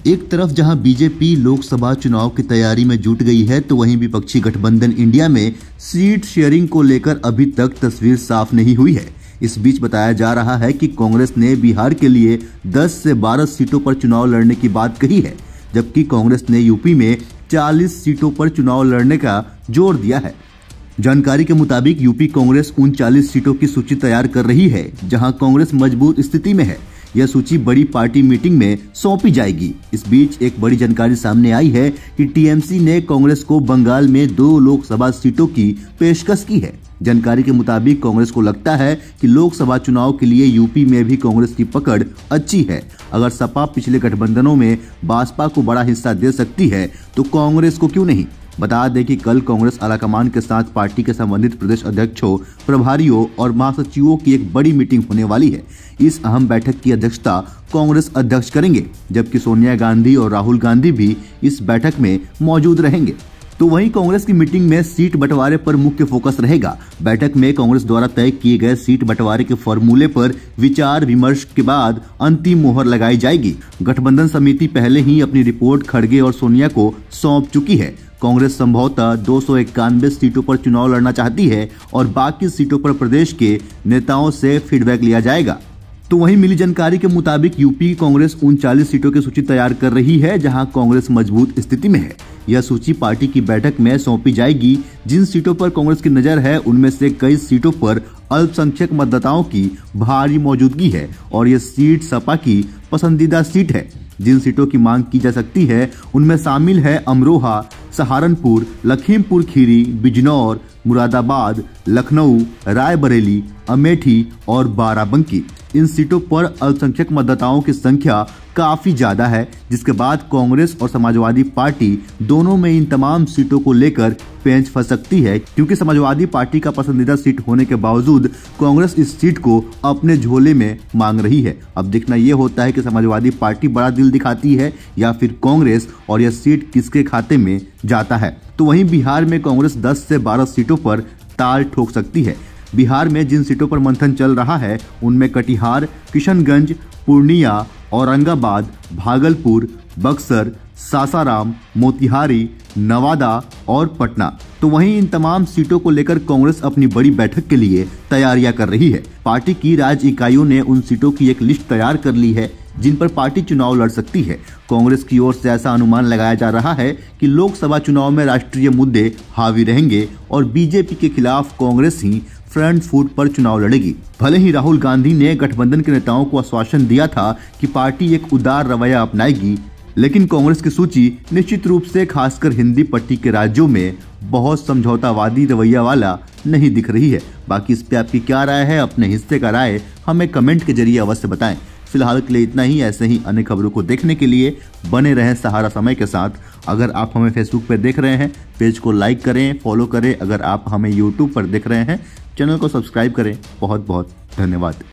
एक तरफ जहां बीजेपी लोकसभा चुनाव की तैयारी में जुट गई है, तो वहीं विपक्षी गठबंधन इंडिया में सीट शेयरिंग को लेकर अभी तक तस्वीर साफ नहीं हुई है। इस बीच बताया जा रहा है कि कांग्रेस ने बिहार के लिए 10 से 12 सीटों पर चुनाव लड़ने की बात कही है, जबकि कांग्रेस ने यूपी में 40 सीटों पर चुनाव लड़ने का जोर दिया है। जानकारी के मुताबिक यूपी कांग्रेस 39 सीटों की सूची तैयार कर रही है, जहां कांग्रेस मजबूत स्थिति में है। यह सूची बड़ी पार्टी मीटिंग में सौंपी जाएगी। इस बीच एक बड़ी जानकारी सामने आई है कि टीएमसी ने कांग्रेस को बंगाल में 2 लोकसभा सीटों की पेशकश की है। जानकारी के मुताबिक कांग्रेस को लगता है कि लोकसभा चुनाव के लिए यूपी में भी कांग्रेस की पकड़ अच्छी है। अगर सपा पिछले गठबंधनों में भाजपा को बड़ा हिस्सा दे सकती है, तो कांग्रेस को क्यों नहीं। बता दें कि कल कांग्रेस आलाकमान के साथ पार्टी के संबंधित प्रदेश अध्यक्षों, प्रभारियों और महासचिवों की एक बड़ी मीटिंग होने वाली है। इस अहम बैठक की अध्यक्षता कांग्रेस अध्यक्ष करेंगे, जबकि सोनिया गांधी और राहुल गांधी भी इस बैठक में मौजूद रहेंगे। तो वहीं कांग्रेस की मीटिंग में सीट बंटवारे पर मुख्य फोकस रहेगा। बैठक में कांग्रेस द्वारा तय किए गए सीट बंटवारे के फॉर्मूले पर विचार विमर्श के बाद अंतिम मोहर लगाई जाएगी। गठबंधन समिति पहले ही अपनी रिपोर्ट खड़गे और सोनिया को सौंप चुकी है। कांग्रेस संभवतः 291 सीटों पर चुनाव लड़ना चाहती है और बाकी सीटों पर प्रदेश के नेताओं से फीडबैक लिया जाएगा। तो वहीं मिली जानकारी के मुताबिक यूपी कांग्रेस 39 सीटों की सूची तैयार कर रही है, जहां कांग्रेस मजबूत स्थिति में है। यह सूची पार्टी की बैठक में सौंपी जाएगी। जिन सीटों पर कांग्रेस की नजर है, उनमें से कई सीटों पर अल्पसंख्यक मतदाताओं की भारी मौजूदगी है और यह सीट सपा की पसंदीदा सीट है। जिन सीटों की मांग की जा सकती है, उनमें शामिल है अमरोहा, सहारनपुर, लखीमपुर खीरी, बिजनौर, मुरादाबाद, लखनऊ, रायबरेली, अमेठी और बाराबंकी। इन सीटों पर अल्पसंख्यक मतदाताओं की संख्या काफी ज्यादा है, जिसके बाद कांग्रेस और समाजवादी पार्टी दोनों में इन तमाम सीटों को लेकर पेंच फंस सकती है, क्योंकि समाजवादी पार्टी का पसंदीदा सीट होने के बावजूद कांग्रेस इस सीट को अपने झोले में मांग रही है। अब देखना यह होता है कि समाजवादी पार्टी बड़ा दिल दिखाती है या फिर कांग्रेस, और यह सीट किसके खाते में जाता है। तो वहीं बिहार में कांग्रेस 10 से 12 सीटों पर ताल ठोक सकती है। बिहार में जिन सीटों पर मंथन चल रहा है, उनमें कटिहार, किशनगंज, पूर्णिया, औरंगाबाद, भागलपुर, बक्सर, सासाराम, मोतिहारी, नवादा और पटना। तो वहीं इन तमाम सीटों को लेकर कांग्रेस अपनी बड़ी बैठक के लिए तैयारियां कर रही है। पार्टी की राज्य इकाइयों ने उन सीटों की एक लिस्ट तैयार कर ली है जिन पर पार्टी चुनाव लड़ सकती है। कांग्रेस की ओर से ऐसा अनुमान लगाया जा रहा है कि लोकसभा चुनाव में राष्ट्रीय मुद्दे हावी रहेंगे और बीजेपी के खिलाफ कांग्रेस ही फ्रंट फुट पर चुनाव लड़ेगी। भले ही राहुल गांधी ने गठबंधन के नेताओं को आश्वासन दिया था कि पार्टी एक उदार रवैया अपनाएगी, लेकिन कांग्रेस की सूची निश्चित रूप से खासकर हिंदी पट्टी के राज्यों में बहुत समझौतावादी रवैया वाला नहीं दिख रही है। बाकी इस पे आपकी क्या राय है? अपने हिस्से का राय हमें कमेंट के जरिए अवश्य बताएं। फिलहाल के लिए इतना ही। ऐसे ही अन्य खबरों को देखने के लिए बने रहें सहारा समय के साथ। अगर आप हमें फेसबुक पर देख रहे हैं, पेज को लाइक करें, फॉलो करें। अगर आप हमें यूट्यूब पर देख रहे हैं, चैनल को सब्सक्राइब करें। बहुत बहुत धन्यवाद।